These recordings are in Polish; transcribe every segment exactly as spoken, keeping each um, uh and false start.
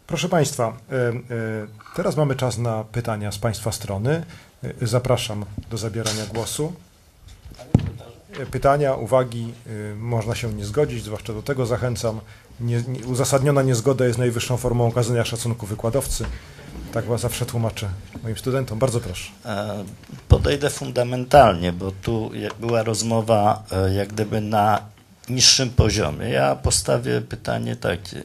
Proszę Państwa, teraz mamy czas na pytania z Państwa strony. Zapraszam do zabierania głosu. Pytania, uwagi, można się nie zgodzić, zwłaszcza do tego zachęcam. Nie, nie, uzasadniona niezgoda jest najwyższą formą okazania szacunku wykładowcy. Tak was zawsze tłumaczę moim studentom. Bardzo proszę. Podejdę fundamentalnie, bo tu była rozmowa jak gdyby na niższym poziomie. Ja postawię pytanie takie.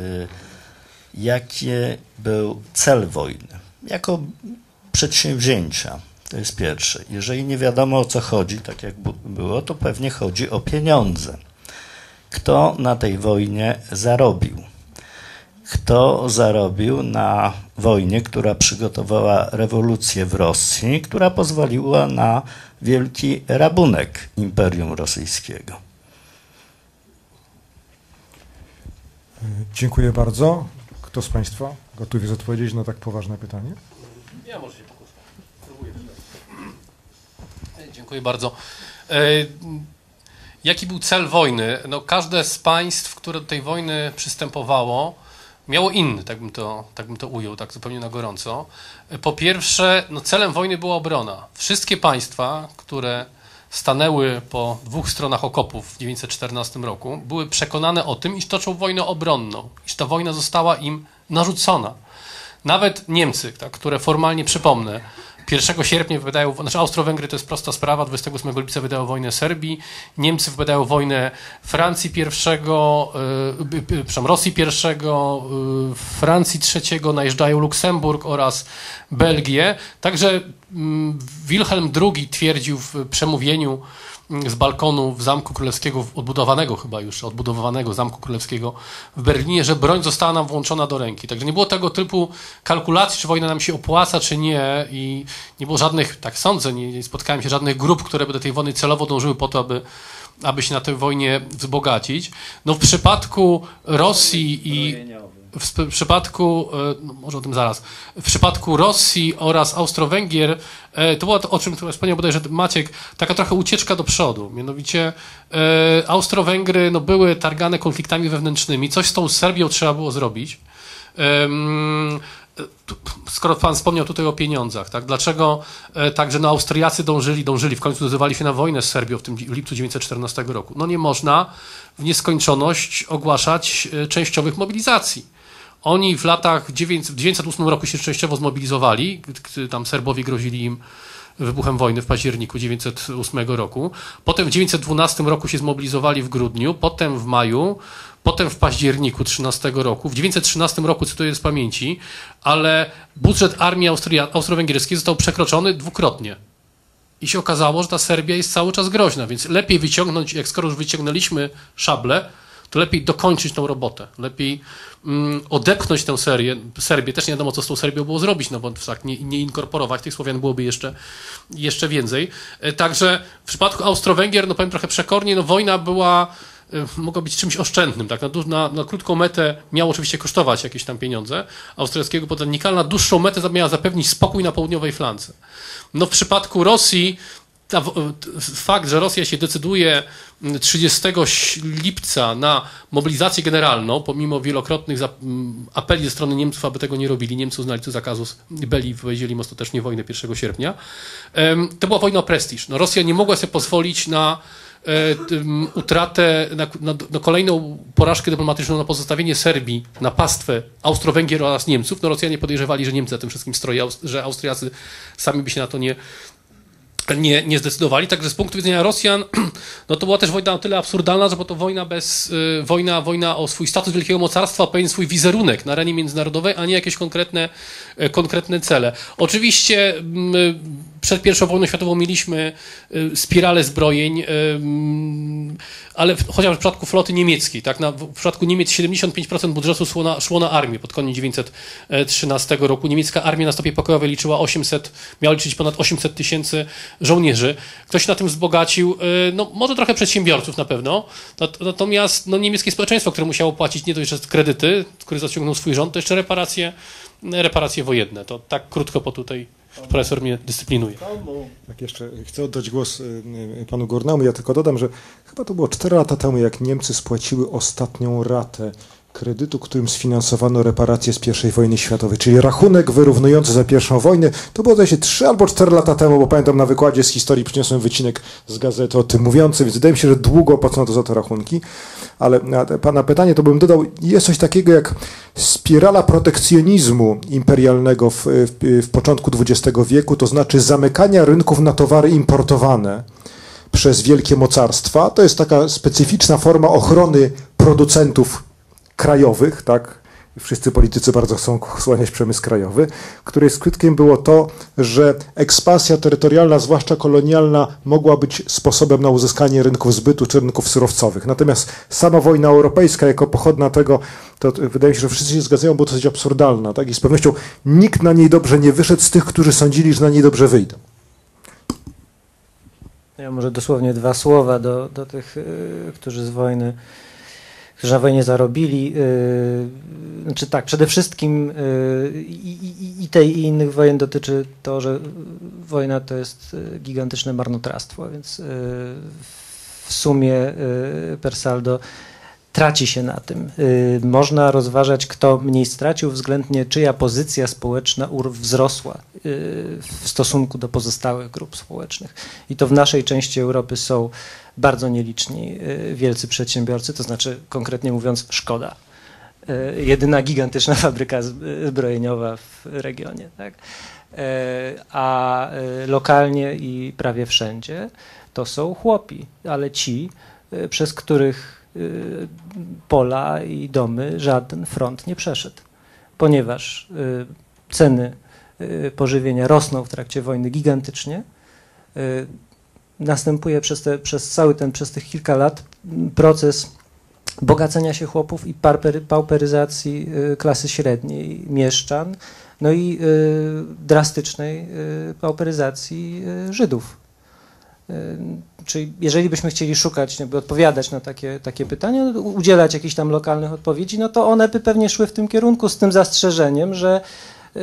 Jaki był cel wojny? Jako przedsięwzięcia. To jest pierwsze. Jeżeli nie wiadomo, o co chodzi, tak jak było, to pewnie chodzi o pieniądze. Kto na tej wojnie zarobił? Kto zarobił na wojnie, która przygotowała rewolucję w Rosji, która pozwoliła na wielki rabunek Imperium Rosyjskiego? Dziękuję bardzo. Kto z Państwa gotów jest odpowiedzieć na tak poważne pytanie? Ja może się pokuszę. Próbuję. Dziękuję bardzo. Jaki był cel wojny? No, każde z państw, które do tej wojny przystępowało, miało inny, tak bym to, tak bym to ujął, tak zupełnie na gorąco. Po pierwsze, no, celem wojny była obrona. Wszystkie państwa, które stanęły po dwóch stronach okopów w tysiąc dziewięćset czternastym roku, były przekonane o tym, iż toczą wojnę obronną, iż ta wojna została im narzucona. Nawet Niemcy, tak, które formalnie, przypomnę, pierwszego sierpnia wypowiadają, znaczy Austro-Węgry to jest prosta sprawa, dwudziestego ósmego lipca wydają wojnę Serbii, Niemcy wypowiadają wojnę Francji pierwszego, yy, przepraszam, Rosji pierwszego, yy, Francji trzeciego, najeżdżają Luksemburg oraz Belgię. Także yy, Wilhelm drugi twierdził w przemówieniu z balkonu w Zamku Królewskiego, odbudowanego chyba już, odbudowanego Zamku Królewskiego w Berlinie, że broń została nam włączona do ręki. Także nie było tego typu kalkulacji, czy wojna nam się opłaca, czy nie, i nie było żadnych, tak sądzę, nie, nie spotkałem się żadnych grup, które by do tej wojny celowo dążyły po to, aby, aby się na tej wojnie wzbogacić. No w przypadku Rosji i w przypadku, no może o tym zaraz, w przypadku Rosji oraz Austro-Węgier to było to, o czym wspomniał bodajże Maciek, taka trochę ucieczka do przodu. Mianowicie Austro-Węgry no, były targane konfliktami wewnętrznymi. Coś z tą Serbią trzeba było zrobić. Skoro pan wspomniał tutaj o pieniądzach, tak? Dlaczego także no, Austriacy dążyli, dążyli, w końcu zdecydowali się na wojnę z Serbią w tym w lipcu tysiąc dziewięćset czternastego roku? No nie można w nieskończoność ogłaszać częściowych mobilizacji. Oni w latach, w tysiąc dziewięćset ósmym roku się częściowo zmobilizowali, gdy tam Serbowie grozili im wybuchem wojny w październiku tysiąc dziewięćset ósmego roku. Potem w tysiąc dziewięćset dwunastym roku się zmobilizowali w grudniu, potem w maju, potem w październiku tysiąc dziewięćset trzynastego roku. W tysiąc dziewięćset trzynastym roku, cytuję z pamięci, ale budżet armii Austria- austro-węgierskiej został przekroczony dwukrotnie. I się okazało, że ta Serbia jest cały czas groźna, więc lepiej wyciągnąć, jak skoro już wyciągnęliśmy szable, to lepiej dokończyć tą robotę. Lepiej mm, odepchnąć tę serię, Serbię. Też nie wiadomo, co z tą Serbią było zrobić, no bo tak, nie, nie inkorporować tych Słowian byłoby jeszcze, jeszcze więcej. Także w przypadku Austro-Węgier, no powiem trochę przekornie, no wojna była, mogła być czymś oszczędnym. Tak? Na, na, na krótką metę miało oczywiście kosztować jakieś tam pieniądze austriackiego podatnika, ale na dłuższą metę miała zapewnić spokój na południowej flance. No w przypadku Rosji Ta, fakt, że Rosja się decyduje trzydziestego lipca na mobilizację generalną, pomimo wielokrotnych apeli ze strony Niemców, aby tego nie robili, Niemcy uznali to zakazus belli i wypowiedzieli im ostatecznie wojnę pierwszego sierpnia, to była wojna o prestiż. No, Rosja nie mogła sobie pozwolić na utratę, na, na, na kolejną porażkę dyplomatyczną, na pozostawienie Serbii na pastwę Austro-Węgier oraz Niemców. No, Rosjanie podejrzewali, że Niemcy za tym wszystkim stoi, że Austriacy sami by się na to nie Nie, nie zdecydowali. Także z punktu widzenia Rosjan, no to była też wojna o tyle absurdalna, że była to wojna bez, y, wojna, wojna o swój status wielkiego mocarstwa, o pewien swój wizerunek na arenie międzynarodowej, a nie jakieś konkretne, y, konkretne cele. Oczywiście y, przed pierwszą wojną światową mieliśmy y, spiralę zbrojeń, y, ale w, chociaż w przypadku floty niemieckiej, tak, na, w przypadku Niemiec siedemdziesiąt pięć procent budżetu szło na, szło na armię pod koniec tysiąc dziewięćset trzynastego roku. Niemiecka armia na stopie pokojowej liczyła osiemset, miała liczyć ponad osiemset tysięcy żołnierzy. Ktoś się na tym wzbogacił, no może trochę przedsiębiorców na pewno, natomiast no, niemieckie społeczeństwo, które musiało płacić nie dość, że kredyty, które zaciągnął swój rząd, to jeszcze reparacje, reparacje wojenne. To tak krótko, bo tutaj profesor mnie dyscyplinuje. Tak, jeszcze chcę oddać głos panu Górnemu. Ja tylko dodam, że chyba to było cztery lata temu, jak Niemcy spłaciły ostatnią ratę kredytu, którym sfinansowano reparacje z pierwszej wojny światowej, czyli rachunek wyrównujący za pierwszą wojnę. To było zdaje się trzy albo cztery lata temu, bo pamiętam na wykładzie z historii przyniosłem wycinek z gazety o tym mówiący, więc wydaje mi się, że długo opłacono to za te rachunki. Ale na pana pytanie to bym dodał, jest coś takiego jak spirala protekcjonizmu imperialnego w, w, w początku dwudziestego wieku, to znaczy zamykania rynków na towary importowane przez wielkie mocarstwa. To jest taka specyficzna forma ochrony producentów krajowych, tak? Wszyscy politycy bardzo chcą chłaniać przemysł krajowy, której skutkiem było to, że ekspansja terytorialna, zwłaszcza kolonialna, mogła być sposobem na uzyskanie rynków zbytu czy rynków surowcowych. Natomiast sama wojna europejska jako pochodna tego, to wydaje mi się, że wszyscy się zgadzają, była dosyć absurdalna, tak? I z pewnością nikt na niej dobrze nie wyszedł z tych, którzy sądzili, że na niej dobrze wyjdą. Ja może dosłownie dwa słowa do, do tych, yy, którzy z wojny którzy na wojnie zarobili. Yy, znaczy tak, przede wszystkim yy, i, i tej i innych wojen dotyczy to, że wojna to jest gigantyczne marnotrawstwo, więc yy, w sumie yy, per saldo traci się na tym. Yy, można rozważać, kto mniej stracił, względnie czyja pozycja społeczna wzrosła yy, w stosunku do pozostałych grup społecznych. I to w naszej części Europy są bardzo nieliczni wielcy przedsiębiorcy, to znaczy konkretnie mówiąc Szkoda. Jedyna gigantyczna fabryka zbrojeniowa w regionie. Tak? A lokalnie i prawie wszędzie to są chłopi, ale ci, przez których pola i domy żaden front nie przeszedł, ponieważ ceny pożywienia rosną w trakcie wojny gigantycznie. Następuje przez, te, przez cały ten, przez tych kilka lat proces bogacenia się chłopów i pauperyzacji klasy średniej mieszczan, no i y, drastycznej y, pauperyzacji y, Żydów. Y, czyli jeżeli byśmy chcieli szukać, jakby odpowiadać na takie, takie pytania, udzielać jakichś tam lokalnych odpowiedzi, no to one by pewnie szły w tym kierunku z tym zastrzeżeniem, że y,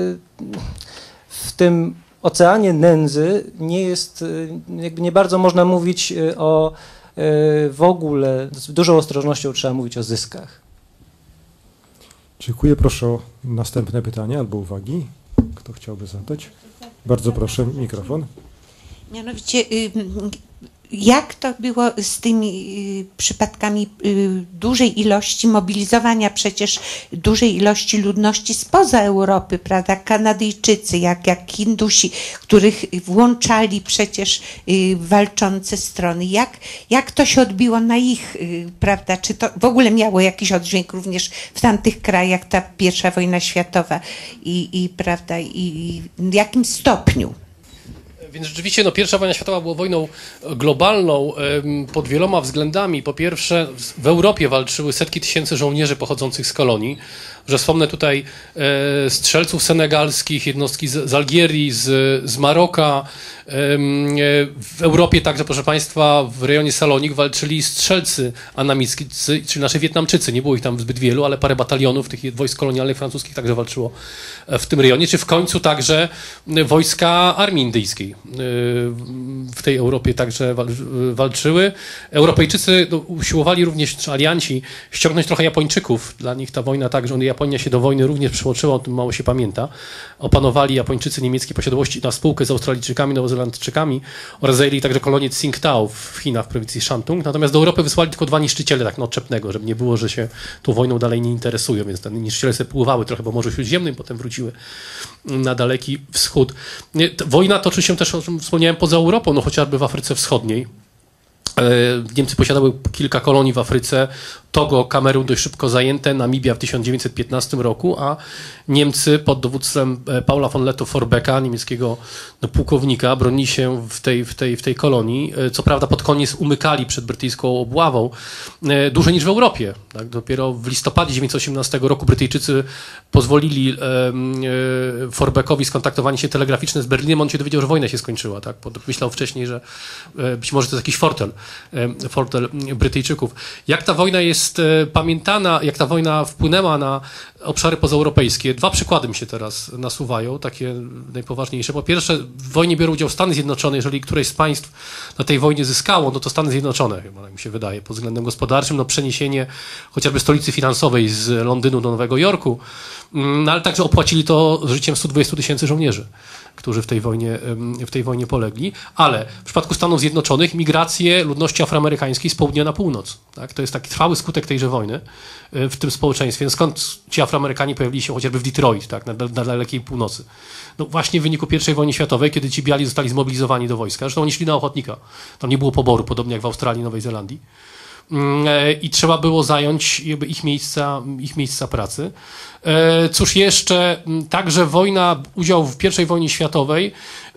w tym oceanie nędzy nie jest, jakby nie bardzo można mówić o w ogóle, z dużą ostrożnością trzeba mówić o zyskach. Dziękuję. Proszę o następne pytanie albo uwagi. Kto chciałby zadać? Bardzo proszę, mikrofon. Mianowicie, jak to było z tymi przypadkami dużej ilości mobilizowania przecież dużej ilości ludności spoza Europy, prawda? Kanadyjczycy, jak, jak Hindusi, których włączali przecież walczące strony. Jak, jak to się odbiło na ich, prawda? Czy to w ogóle miało jakiś oddźwięk również w tamtych krajach, ta pierwsza wojna światowa i, i prawda, i w jakim stopniu? Więc rzeczywiście no, pierwsza wojna światowa była wojną globalną pod wieloma względami. Po pierwsze, w Europie walczyły setki tysięcy żołnierzy pochodzących z kolonii, że wspomnę tutaj e, strzelców senegalskich, jednostki z, z Algierii, z, z Maroka. E, w Europie także, proszę Państwa, w rejonie Salonik walczyli strzelcy anamiccy, czyli nasze Wietnamczycy. Nie było ich tam zbyt wielu, ale parę batalionów tych wojsk kolonialnych francuskich także walczyło w tym rejonie, czy w końcu także wojska armii indyjskiej w tej Europie także walczyły. Europejczycy no, usiłowali również, czy alianci, ściągnąć trochę Japończyków. Dla nich ta wojna także, Japonia się do wojny również przyłączyła, o tym mało się pamięta. Opanowali Japończycy niemieckie posiadłości na spółkę z Australijczykami, Nowozelandczykami oraz zajęli także kolonię Tsingtao w Chinach, w prowincji Shantung. Natomiast do Europy wysłali tylko dwa niszczyciele, tak no odczepnego, żeby nie było, że się tą wojną dalej nie interesują, więc te niszczyciele sobie pływały trochę po Morzu Śródziemnym, potem wróciły na Daleki Wschód. Wojna toczy się też, o czym wspomniałem, poza Europą, no chociażby w Afryce Wschodniej. Niemcy posiadały kilka kolonii w Afryce, Togo, Kamerun dość szybko zajęte, Namibia w tysiąc dziewięćset piętnastym roku, a Niemcy pod dowództwem Paula von Lettow-Vorbecka, niemieckiego no, pułkownika, bronili się w tej, w, tej, w tej kolonii. Co prawda pod koniec umykali przed brytyjską obławą, dłużej niż w Europie. Tak? Dopiero w listopadzie tysiąc dziewięćset osiemnastego roku Brytyjczycy pozwolili e, e, Vorbeckowi skontaktowanie się telegraficzne z Berlinem, on się dowiedział, że wojna się skończyła. Tak? Myślał wcześniej, że e, być może to jest jakiś fortel, e, fortel Brytyjczyków. Jak ta wojna jest jest e, pamiętana, jak ta wojna wpłynęła na obszary pozaeuropejskie. Dwa przykłady mi się teraz nasuwają, takie najpoważniejsze. Po pierwsze, w wojnie biorą udział Stany Zjednoczone. Jeżeli któreś z państw na tej wojnie zyskało, no to Stany Zjednoczone, chyba tak mi się wydaje, pod względem gospodarczym, no przeniesienie chociażby stolicy finansowej z Londynu do Nowego Jorku, no ale także opłacili to życiem stu dwudziestu tysięcy żołnierzy, którzy w tej wojnie, w tej wojnie polegli, ale w przypadku Stanów Zjednoczonych migrację ludności afroamerykańskiej z południa na północ. Tak? To jest taki trwały skutek tejże wojny w tym społeczeństwie. Skąd ci Afroamerykanie pojawili się chociażby w Detroit, tak? na, na dalekiej północy? No właśnie w wyniku pierwszej wojny światowej, kiedy ci biali zostali zmobilizowani do wojska. Zresztą oni szli na ochotnika. Tam nie było poboru, podobnie jak w Australii i Nowej Zelandii. I trzeba było zająć jakby ich miejsca, ich miejsca pracy. Cóż jeszcze, także wojna, udział w pierwszej wojnie światowej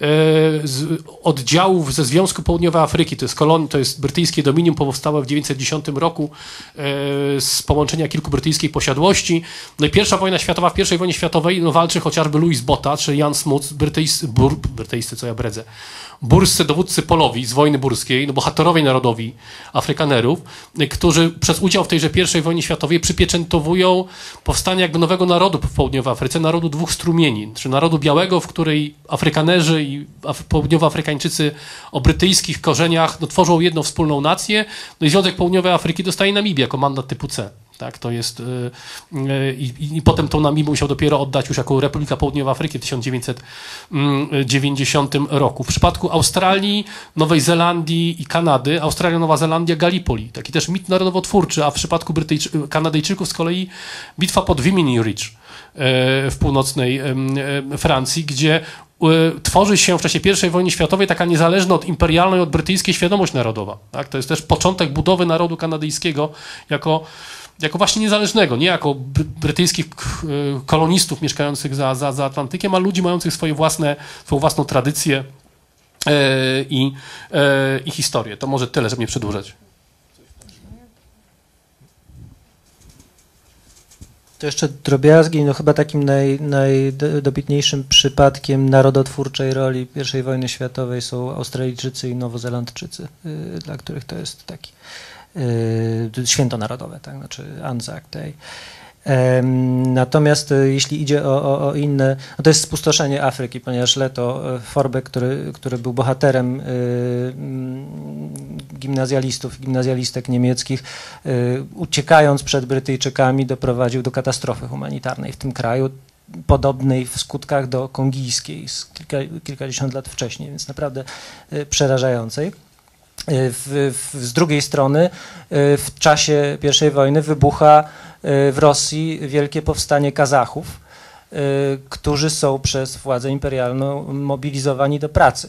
z oddziałów ze Związku Południowej Afryki, to jest, kolon, to jest brytyjskie dominium powstałe w dziewięćset dziesiątym roku z połączenia kilku brytyjskich posiadłości. No i pierwsza wojna światowa, w pierwszej wojnie światowej no, walczy chociażby Louis Botha, czy Jan Smuts, brytyjscy, bur, brytyjscy, co ja bredzę, burscy dowódcy polowi z wojny burskiej, no bohaterowie narodowi Afrykanerów, którzy przez udział w tejże pierwszej wojnie światowej przypieczętowują powstanie jakby nowego narodu w południowej Afryce, narodu dwóch strumieni, czy narodu białego, w której Afrykanerzy i Af- południowoafrykańczycy o brytyjskich korzeniach no, tworzą jedną wspólną nację, no i Związek Południowej Afryki dostaje Namibię jako mandat typu C. Tak, to jest yy, yy, i, i potem tą Namibię musiał dopiero oddać już jako Republika Południowa Afryki w tysiąc dziewięćset dziewięćdziesiątym roku. W przypadku Australii, Nowej Zelandii i Kanady, Australia, Nowa Zelandia, Gallipoli, taki też mit narodowotwórczy, a w przypadku Brytyjczy- Kanadyjczyków z kolei bitwa pod Vimy Ridge yy, w północnej yy, Francji, gdzie tworzy się w czasie pierwszej wojny światowej taka niezależna od imperialnej, od brytyjskiej świadomość narodowa. Tak? To jest też początek budowy narodu kanadyjskiego jako, jako właśnie niezależnego, nie jako brytyjskich kolonistów mieszkających za, za, za Atlantykiem, a ludzi mających swoje własne, swoją własną tradycję yy, i, yy, i historię. To może tyle, żeby nie przedłużać. To jeszcze drobiazgi, no chyba takim naj, najdobitniejszym przypadkiem narodotwórczej roli pierwszej wojny światowej są Australijczycy i Nowozelandczycy, y, dla których to jest taki y, święto narodowe, tak, znaczy Anzac Day. Natomiast jeśli idzie o, o, o inne, no to jest spustoszenie Afryki, ponieważ Leto Forbe, który, który był bohaterem gimnazjalistów, gimnazjalistek niemieckich, uciekając przed Brytyjczykami, doprowadził do katastrofy humanitarnej w tym kraju, podobnej w skutkach do kongijskiej z kilka, kilkadziesiąt lat wcześniej, więc naprawdę przerażającej. W, w, z drugiej strony w czasie pierwszej wojny wybucha w Rosji wielkie powstanie Kazachów, którzy są przez władzę imperialną mobilizowani do pracy,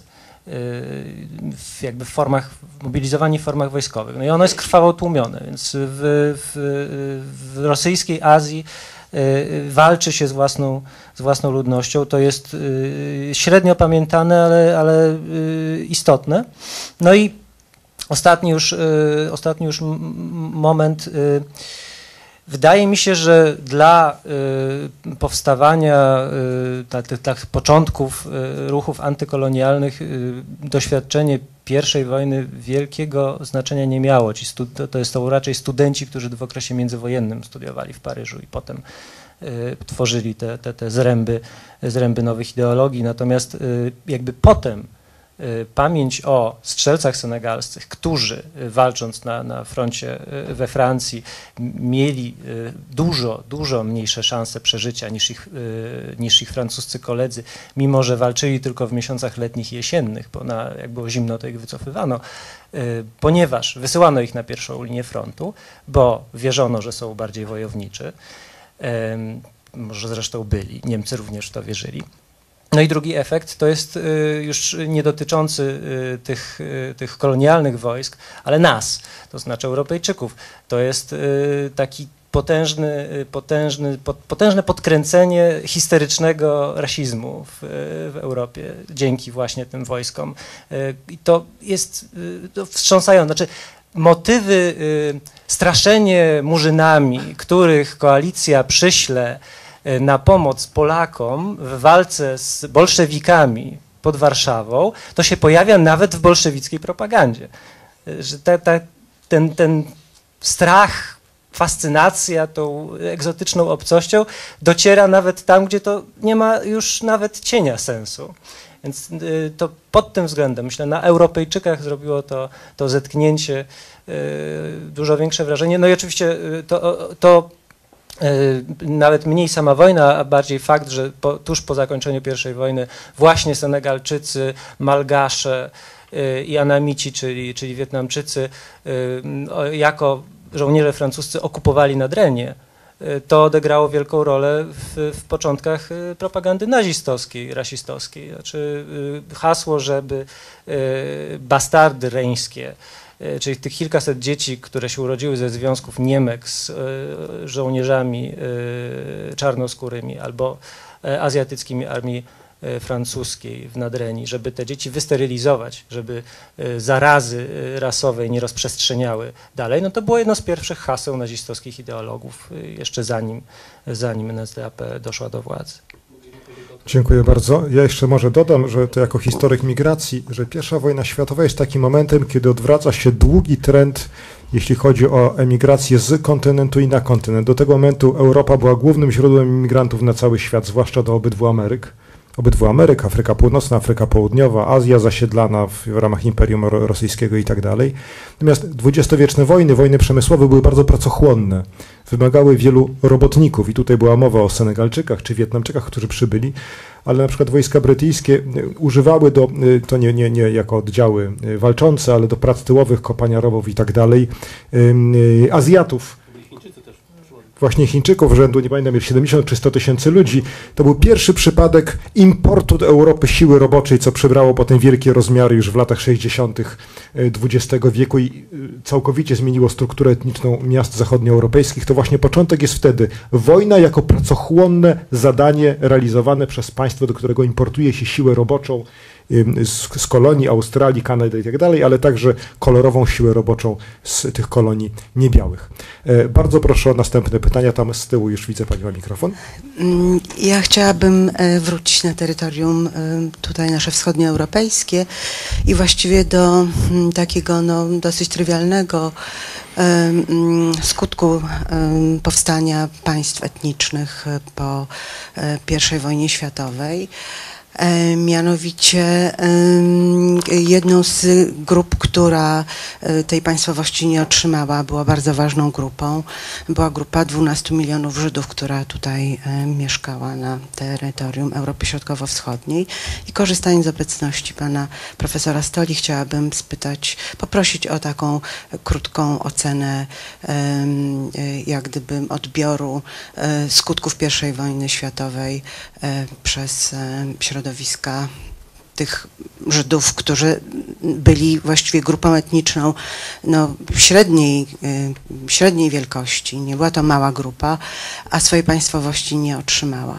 w jakby w formach, mobilizowani w formach wojskowych. No i ono jest krwawo tłumione, więc w, w, w rosyjskiej Azji walczy się z własną, z własną ludnością. To jest średnio pamiętane, ale, ale istotne. No i ostatni już, ostatni już moment. Wydaje mi się, że dla y, powstawania y, tych, tych początków y, ruchów antykolonialnych y, doświadczenie pierwszej wojny wielkiego znaczenia nie miało. Ci stu, to, to są raczej studenci, którzy w okresie międzywojennym studiowali w Paryżu i potem y, tworzyli te, te, te zręby, zręby nowych ideologii. Natomiast y, jakby potem pamięć o strzelcach senegalskich, którzy walcząc na, na froncie we Francji mieli dużo, dużo mniejsze szanse przeżycia niż ich, niż ich francuscy koledzy, mimo że walczyli tylko w miesiącach letnich i jesiennych, bo na, jak było zimno, to ich wycofywano, ponieważ wysyłano ich na pierwszą linię frontu, bo wierzono, że są bardziej wojowniczy, może zresztą byli, Niemcy również w to wierzyli. No i drugi efekt to jest już nie dotyczący tych, tych kolonialnych wojsk, ale nas, to znaczy Europejczyków. To jest taki potężny, potężny, potężne podkręcenie histerycznego rasizmu w, w Europie dzięki właśnie tym wojskom. I to jest to wstrząsające. Znaczy, motywy straszenie murzynami, których koalicja przyśle na pomoc Polakom w walce z bolszewikami pod Warszawą, to się pojawia nawet w bolszewickiej propagandzie. Że ta, ta, ten, ten strach fascynacja tą egzotyczną obcością dociera nawet tam, gdzie to nie ma już nawet cienia sensu. Więc y, to pod tym względem, myślę, na Europejczykach zrobiło to, to zetknięcie y, dużo większe wrażenie. No i oczywiście y, to, to y, nawet mniej sama wojna, a bardziej fakt, że po, tuż po zakończeniu pierwszej wojny właśnie Senegalczycy, Malgasze y, i Anamici, czyli, czyli Wietnamczycy, y, jako żołnierze francuscy okupowali Nadrenię, to odegrało wielką rolę w, w początkach propagandy nazistowskiej, rasistowskiej. Znaczy hasło, żeby bastardy reńskie, czyli tych kilkaset dzieci, które się urodziły ze związków Niemek z żołnierzami czarnoskórymi albo azjatyckimi armii francuskiej w Nadrenii, żeby te dzieci wysterylizować, żeby zarazy rasowej nie rozprzestrzeniały dalej, no to było jedno z pierwszych haseł nazistowskich ideologów, jeszcze zanim, zanim N S D A P doszła do władzy. Dziękuję bardzo. Ja jeszcze może dodam, że to jako historyk migracji, że pierwsza wojna światowa jest takim momentem, kiedy odwraca się długi trend, jeśli chodzi o emigrację z kontynentu i na kontynent. Do tego momentu Europa była głównym źródłem imigrantów na cały świat, zwłaszcza do obydwu Ameryk. Obydwu Ameryk, Afryka Północna, Afryka Południowa, Azja zasiedlana w, w ramach Imperium Rosyjskiego i tak dalej. Natomiast dwudziestowieczne wojny, wojny przemysłowe były bardzo pracochłonne, wymagały wielu robotników i tutaj była mowa o Senegalczykach czy Wietnamczykach, którzy przybyli, ale na przykład wojska brytyjskie używały do, to nie, nie, nie jako oddziały walczące, ale do prac tyłowych, kopania rowów i tak dalej, Azjatów. Właśnie Chińczyków rzędu, nie pamiętam, siedemdziesiąt czy sto tysięcy ludzi. To był pierwszy przypadek importu do Europy siły roboczej, co przybrało potem wielkie rozmiary już w latach sześćdziesiątych dwudziestego wieku i całkowicie zmieniło strukturę etniczną miast zachodnioeuropejskich. To właśnie początek jest wtedy. Wojna jako pracochłonne zadanie realizowane przez państwo, do którego importuje się siłę roboczą z, z kolonii Australii, Kanady i tak dalej, ale także kolorową siłę roboczą z tych kolonii niebiałych. E, bardzo proszę o następne pytania. Tam z tyłu już widzę, pani ma mikrofon. Ja chciałabym wrócić na terytorium tutaj nasze wschodnioeuropejskie i właściwie do takiego no, dosyć trywialnego skutku powstania państw etnicznych po pierwszej wojnie światowej. Mianowicie jedną z grup, która tej państwowości nie otrzymała, była bardzo ważną grupą, była grupa dwunastu milionów Żydów, która tutaj mieszkała na terytorium Europy Środkowo-Wschodniej. I korzystając z obecności pana profesora Stoli, chciałabym spytać, poprosić o taką krótką ocenę jak gdyby odbioru skutków pierwszej wojny światowej przez środowiska tych Żydów, którzy byli właściwie grupą etniczną no, średniej, średniej wielkości. Nie była to mała grupa, a swojej państwowości nie otrzymała.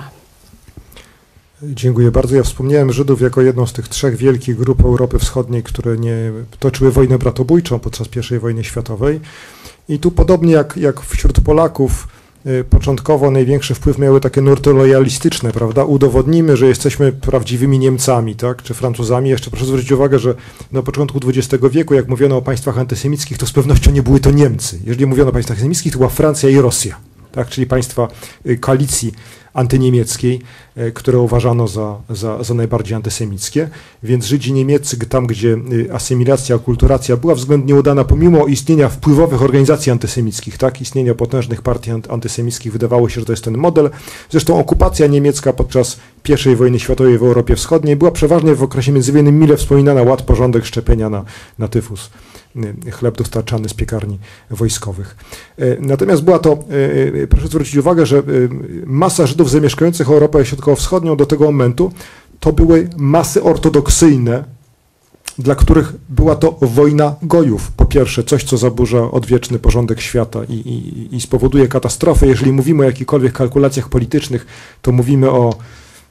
Dziękuję bardzo. Ja wspomniałem Żydów jako jedną z tych trzech wielkich grup Europy Wschodniej, które nie toczyły wojnę bratobójczą podczas pierwszej wojny światowej. I tu podobnie jak, jak wśród Polaków początkowo największy wpływ miały takie nurty lojalistyczne, prawda? Udowodnimy, że jesteśmy prawdziwymi Niemcami, tak? Czy Francuzami. Jeszcze proszę zwrócić uwagę, że na początku dwudziestego wieku, jak mówiono o państwach antysemickich, to z pewnością nie były to Niemcy. Jeżeli mówiono o państwach antysemickich, to była Francja i Rosja, tak? Czyli państwa koalicji antyniemieckiej, które uważano za, za, za najbardziej antysemickie, więc Żydzi niemieccy, tam gdzie asymilacja, akulturacja była względnie udana, pomimo istnienia wpływowych organizacji antysemickich, tak, istnienia potężnych partii antysemickich, wydawało się, że to jest ten model. Zresztą okupacja niemiecka podczas pierwszej wojny światowej w Europie Wschodniej była przeważnie w okresie międzywojennym mile wspominana, ład, porządek, szczepienia na, na tyfus, chleb dostarczany z piekarni wojskowych. Natomiast była to, proszę zwrócić uwagę, że masa Żydów zamieszkujących Europę Środkowo-Wschodnią do tego momentu to były masy ortodoksyjne, dla których była to wojna gojów. Po pierwsze, coś, co zaburza odwieczny porządek świata i, i, i spowoduje katastrofę. Jeżeli mówimy o jakichkolwiek kalkulacjach politycznych, to mówimy o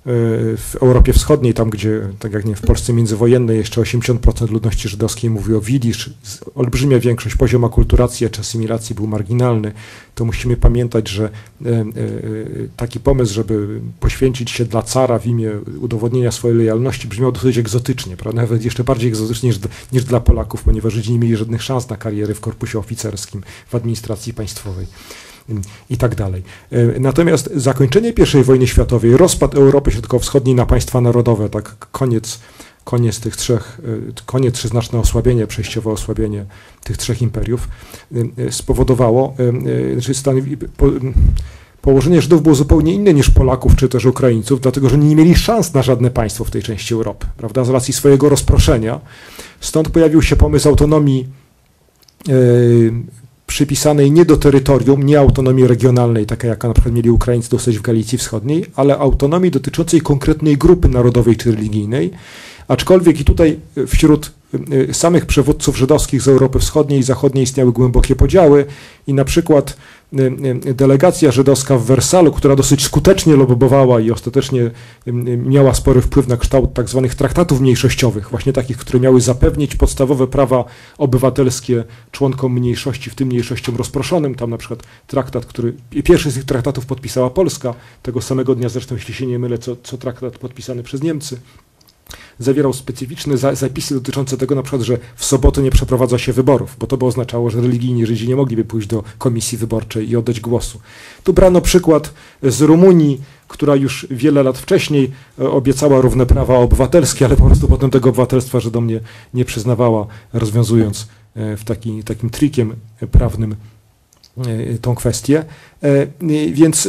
w Europie Wschodniej, tam gdzie, tak jak nie w Polsce międzywojennej, jeszcze osiemdziesiąt procent ludności żydowskiej mówi o widzisz, olbrzymia większość, poziom akulturacji czy asymilacji był marginalny, to musimy pamiętać, że taki pomysł, żeby poświęcić się dla cara w imię udowodnienia swojej lojalności brzmiał dosyć egzotycznie, prawda? Nawet jeszcze bardziej egzotycznie niż, niż dla Polaków, ponieważ Żydzi nie mieli żadnych szans na kariery w korpusie oficerskim, w administracji państwowej i tak dalej. Natomiast zakończenie pierwszej wojny światowej, rozpad Europy Środkowo-Wschodniej na państwa narodowe, tak koniec, koniec tych trzech, koniec, trzyznaczne osłabienie, przejściowe osłabienie tych trzech imperiów spowodowało, znaczy stanowi, po, położenie Żydów było zupełnie inne niż Polaków czy też Ukraińców, dlatego że oni nie mieli szans na żadne państwo w tej części Europy, prawda, z racji swojego rozproszenia. Stąd pojawił się pomysł autonomii yy, przypisanej nie do terytorium, nie autonomii regionalnej, takiej jaka na przykład mieli Ukraińcy dosyć w Galicji Wschodniej, ale autonomii dotyczącej konkretnej grupy narodowej czy religijnej, aczkolwiek i tutaj wśród samych przywódców żydowskich z Europy Wschodniej i Zachodniej istniały głębokie podziały i na przykład delegacja żydowska w Wersalu, która dosyć skutecznie lobbowała i ostatecznie miała spory wpływ na kształt tak zwanych traktatów mniejszościowych, właśnie takich, które miały zapewnić podstawowe prawa obywatelskie członkom mniejszości, w tym mniejszościom rozproszonym. Tam na przykład traktat, który, pierwszy z tych traktatów podpisała Polska, tego samego dnia zresztą, jeśli się nie mylę, co, co traktat podpisany przez Niemcy. Zawierał specyficzne za, zapisy dotyczące tego na przykład, że w sobotę nie przeprowadza się wyborów, bo to by oznaczało, że religijni Żydzi nie mogliby pójść do komisji wyborczej i oddać głosu. Tu brano przykład z Rumunii, która już wiele lat wcześniej obiecała równe prawa obywatelskie, ale po prostu potem tego obywatelstwa Żydom nie, nie przyznawała, rozwiązując w taki, takim trikiem prawnym tą kwestię. Więc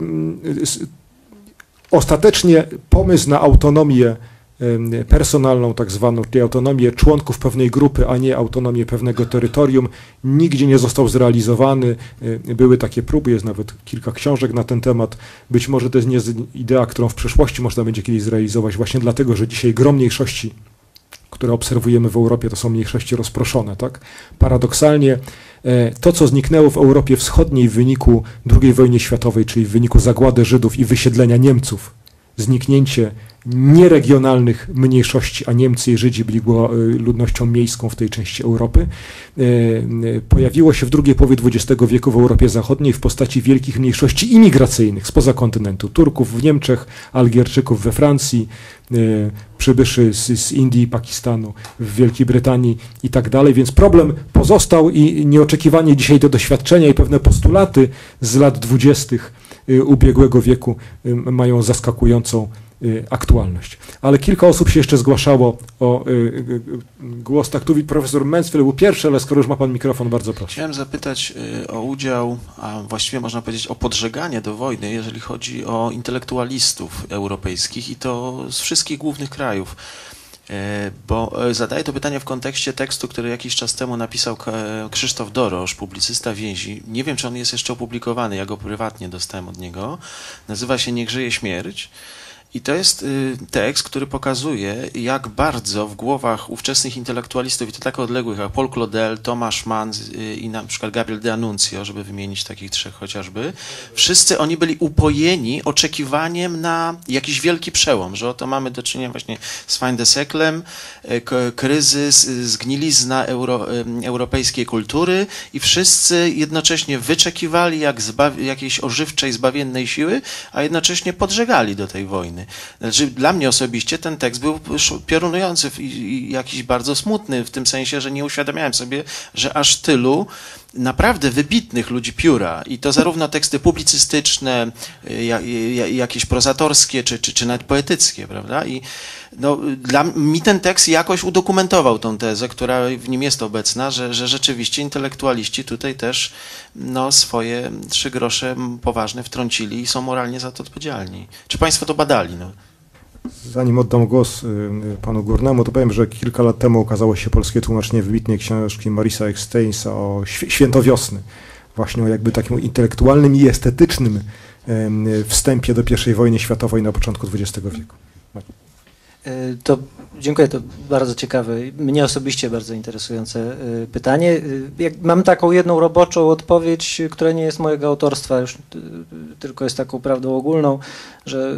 ostatecznie pomysł na autonomię personalną, tak zwaną, czyli autonomię członków pewnej grupy, a nie autonomię pewnego terytorium, nigdzie nie został zrealizowany. Były takie próby, jest nawet kilka książek na ten temat. Być może to jest nie idea, którą w przyszłości można będzie kiedyś zrealizować, właśnie dlatego, że dzisiaj grom mniejszości, które obserwujemy w Europie, to są mniejszości rozproszone, tak? Paradoksalnie to, co zniknęło w Europie Wschodniej w wyniku drugiej wojny światowej, czyli w wyniku zagłady Żydów i wysiedlenia Niemców, zniknięcie nieregionalnych mniejszości, a Niemcy i Żydzi byli ludnością miejską w tej części Europy, pojawiło się w drugiej połowie dwudziestego wieku w Europie Zachodniej w postaci wielkich mniejszości imigracyjnych spoza kontynentu. Turków w Niemczech, Algierczyków we Francji, przybyszy z, z Indii, Pakistanu, w Wielkiej Brytanii i tak dalej, więc problem pozostał i nieoczekiwanie dzisiaj te doświadczenia i pewne postulaty z lat dwudziestych ubiegłego wieku mają zaskakującą aktualność. Ale kilka osób się jeszcze zgłaszało o y, y, głos. Tak, tu profesor Mansfield był pierwszy, ale skoro już ma pan mikrofon, bardzo proszę. Chciałem zapytać y, o udział, a właściwie można powiedzieć o podżeganie do wojny, jeżeli chodzi o intelektualistów europejskich i to z wszystkich głównych krajów. Bo zadaję to pytanie w kontekście tekstu, który jakiś czas temu napisał Krzysztof Dorosz, publicysta więzi. Nie wiem, czy on jest jeszcze opublikowany, ja go prywatnie dostałem od niego. Nazywa się Niech żyje śmierć. I to jest tekst, który pokazuje, jak bardzo w głowach ówczesnych intelektualistów, i to tak odległych, jak Paul Claudel, Thomas Mann i na przykład Gabriel de Annunzio, żeby wymienić takich trzech chociażby, wszyscy oni byli upojeni oczekiwaniem na jakiś wielki przełom, że oto mamy do czynienia właśnie z fin de sieklem, kryzys, zgnilizna euro, europejskiej kultury i wszyscy jednocześnie wyczekiwali jak zbaw, jakiejś ożywczej, zbawiennej siły, a jednocześnie podżegali do tej wojny. Znaczy, dla mnie osobiście ten tekst był piorunujący i jakiś bardzo smutny, w tym sensie, że nie uświadamiałem sobie, że aż tylu naprawdę wybitnych ludzi pióra, i to zarówno teksty publicystyczne, jakieś prozatorskie, czy, czy, czy nawet poetyckie, prawda? I no, dla mi ten tekst jakoś udokumentował tą tezę, która w nim jest obecna, że, że rzeczywiście intelektualiści tutaj też no, swoje trzy grosze poważne wtrącili i są moralnie za to odpowiedzialni. Czy państwo to badali? No? Zanim oddam głos panu Górnemu, to powiem, że kilka lat temu ukazało się polskie tłumaczenie wybitnej książki Morisa Ecksteinsa o Święto Wiosny. Właśnie o jakby takim intelektualnym i estetycznym wstępie do pierwszej wojny światowej na początku dwudziestego wieku. To dziękuję, to bardzo ciekawe, mnie osobiście bardzo interesujące pytanie. Mam taką jedną roboczą odpowiedź, która nie jest mojego autorstwa, już tylko jest taką prawdą ogólną, że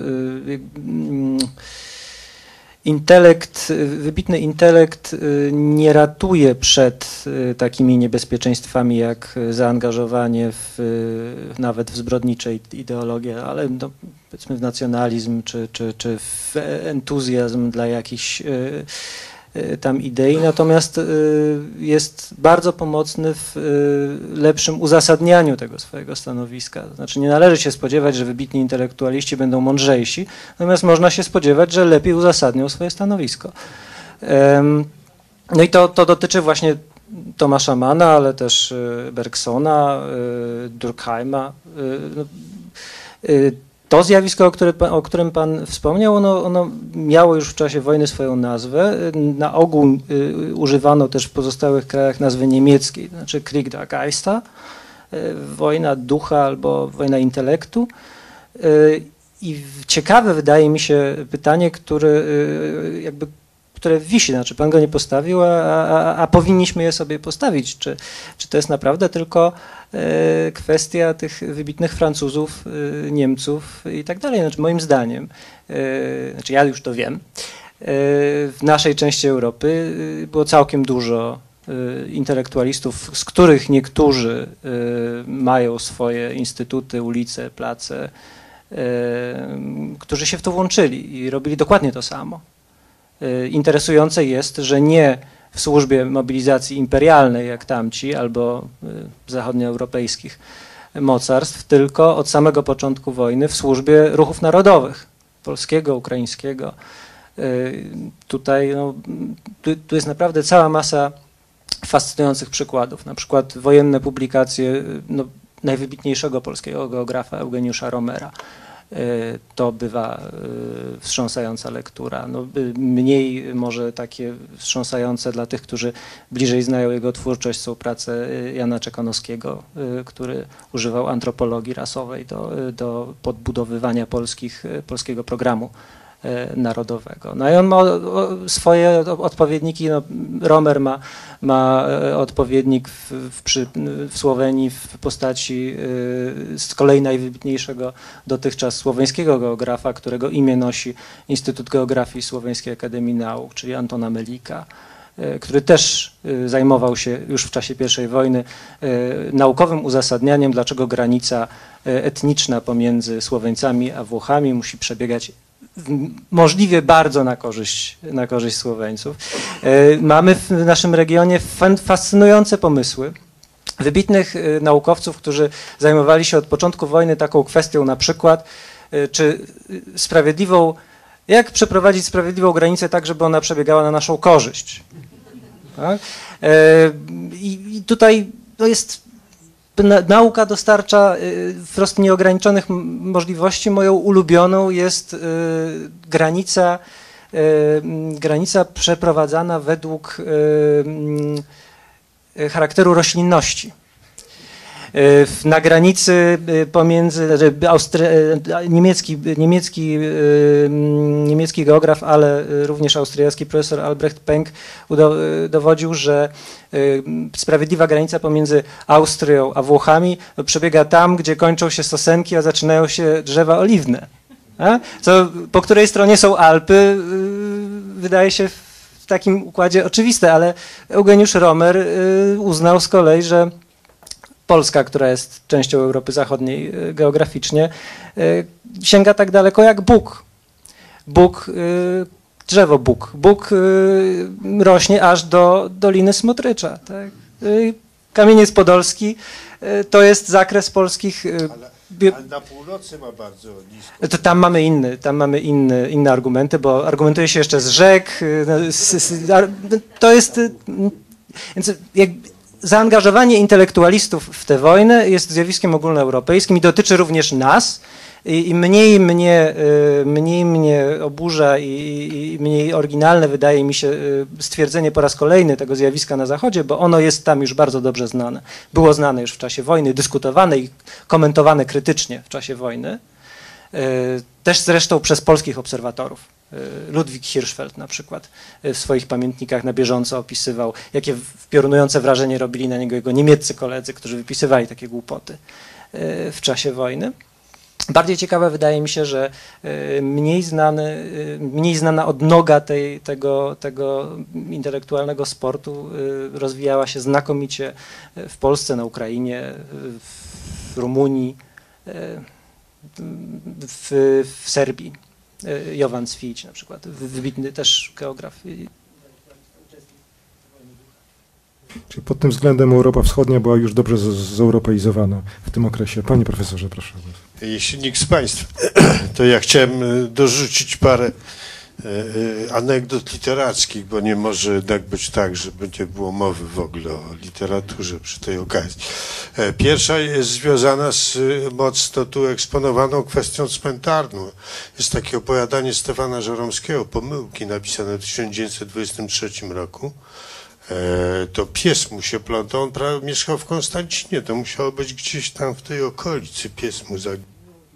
intelekt, wybitny intelekt nie ratuje przed takimi niebezpieczeństwami jak zaangażowanie w, nawet w zbrodnicze ideologie, ale no, powiedzmy w nacjonalizm czy, czy, czy w entuzjazm dla jakichś tam idei, natomiast jest bardzo pomocny w lepszym uzasadnianiu tego swojego stanowiska. To znaczy nie należy się spodziewać, że wybitni intelektualiści będą mądrzejsi, natomiast można się spodziewać, że lepiej uzasadnią swoje stanowisko. No i to, to dotyczy właśnie Tomasza Manna, ale też Bergsona, Durkheima. To zjawisko, o, który, o którym Pan wspomniał, ono, ono miało już w czasie wojny swoją nazwę. Na ogół y, używano też w pozostałych krajach nazwy niemieckiej, to znaczy Krieg der Geister, y, wojna ducha albo wojna intelektu. Y, I ciekawe wydaje mi się pytanie, które, y, jakby, które wisi, znaczy Pan go nie postawił, a, a, a powinniśmy je sobie postawić. Czy, czy to jest naprawdę tylko kwestia tych wybitnych Francuzów, Niemców i tak dalej. Znaczy moim zdaniem, znaczy ja już to wiem, w naszej części Europy było całkiem dużo intelektualistów, z których niektórzy mają swoje instytuty, ulice, place, którzy się w to włączyli i robili dokładnie to samo. Interesujące jest, że nie w służbie mobilizacji imperialnej jak tamci albo zachodnioeuropejskich mocarstw, tylko od samego początku wojny w służbie ruchów narodowych, polskiego, ukraińskiego. Tutaj no, tu, tu jest naprawdę cała masa fascynujących przykładów, na przykład wojenne publikacje no, najwybitniejszego polskiego geografa Eugeniusza Romera. To bywa wstrząsająca lektura. No, mniej może takie wstrząsające dla tych, którzy bliżej znają jego twórczość, są prace Jana Czekanowskiego, który używał antropologii rasowej do, do podbudowywania polskich, polskiego programu narodowego. No i on ma swoje odpowiedniki, no, Romer ma, ma odpowiednik w, w, przy, w Słowenii w postaci z kolei najwybitniejszego dotychczas słoweńskiego geografa, którego imię nosi Instytut Geografii Słoweńskiej Akademii Nauk, czyli Antona Melika, który też zajmował się już w czasie pierwszej wojny naukowym uzasadnianiem, dlaczego granica etniczna pomiędzy Słoweńcami a Włochami musi przebiegać możliwie bardzo na korzyść, na korzyść Słoweńców. Mamy w naszym regionie fascynujące pomysły wybitnych naukowców, którzy zajmowali się od początku wojny taką kwestią na przykład, czy sprawiedliwą, jak przeprowadzić sprawiedliwą granicę tak, żeby ona przebiegała na naszą korzyść. Tak? I, i tutaj to jest nauka dostarcza wprost nieograniczonych możliwości. Moją ulubioną jest granica, granica przeprowadzana według charakteru roślinności. Na granicy pomiędzy Austry... niemiecki, niemiecki, niemiecki geograf, ale również austriacki profesor Albrecht Penck dowodził, że sprawiedliwa granica pomiędzy Austrią a Włochami przebiega tam, gdzie kończą się sosenki, a zaczynają się drzewa oliwne. A? Co, po której stronie są Alpy, wydaje się w takim układzie oczywiste, ale Eugeniusz Romer uznał z kolei, że Polska, która jest częścią Europy Zachodniej geograficznie, sięga tak daleko jak Bóg. Bóg, drzewo Bóg. Bóg rośnie aż do Doliny Smotrycza. Tak? Kamieniec Podolski to jest zakres polskich... Ale, ale na północy ma bardzo nisko. To tam mamy inny, tam mamy inny, inne argumenty, bo argumentuje się jeszcze z rzek. To jest... Więc jak, zaangażowanie intelektualistów w tę wojnę jest zjawiskiem ogólnoeuropejskim i dotyczy również nas. I, i mniej, mnie, mniej mnie oburza i, i mniej oryginalne wydaje mi się stwierdzenie po raz kolejny tego zjawiska na Zachodzie, bo ono jest tam już bardzo dobrze znane. Było znane już w czasie wojny, dyskutowane i komentowane krytycznie w czasie wojny. Też zresztą przez polskich obserwatorów. Ludwik Hirschfeld na przykład w swoich pamiętnikach na bieżąco opisywał, jakie piorunujące wrażenie robili na niego jego niemieccy koledzy, którzy wypisywali takie głupoty w czasie wojny. Bardziej ciekawe wydaje mi się, że mniej, znany, mniej znana odnoga tej, tego, tego intelektualnego sportu rozwijała się znakomicie w Polsce, na Ukrainie, w Rumunii, w, w Serbii. Jovan Cvijić na przykład, wybitny też geograf. Czyli pod tym względem Europa Wschodnia była już dobrze zeuropeizowana w tym okresie. Panie profesorze, proszę. Jeśli nikt z Państwa, to ja chciałem dorzucić parę anegdot literackich, bo nie może jednak być tak, żeby nie było mowy w ogóle o literaturze przy tej okazji. Pierwsza jest związana z mocno tu eksponowaną kwestią cmentarną. Jest takie opowiadanie Stefana Żeromskiego, Pomyłki, napisane w tysiąc dziewięćset dwudziestym trzecim roku. To pies mu się plątał, on prawie mieszkał w Konstancinie, to musiało być gdzieś tam w tej okolicy, pies mu zaginął.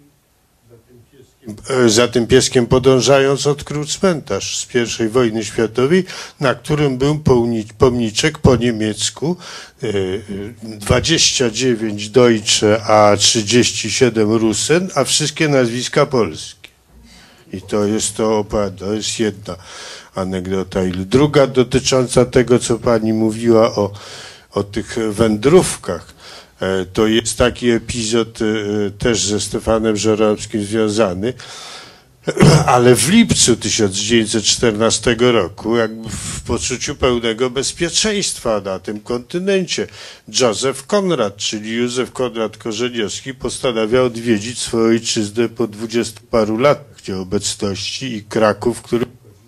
Za tym pieskiem podążając odkrył cmentarz z pierwszej wojny światowej, na którym był pomniczek po niemiecku dwadzieścia dziewięć Deutsche, a trzydzieści siedem Russen, a wszystkie nazwiska polskie. I to jest to, to jest jedna anegdota. I druga dotycząca tego, co pani mówiła o, o tych wędrówkach. To jest taki epizod też ze Stefanem Żeromskim związany, ale w lipcu tysiąc dziewięćset czternastego roku, jakby w poczuciu pełnego bezpieczeństwa na tym kontynencie, Józef Konrad, czyli Józef Konrad Korzeniowski, postanawia odwiedzić swoją ojczyznę po dwudziestu paru latach nieobecności i Kraków, który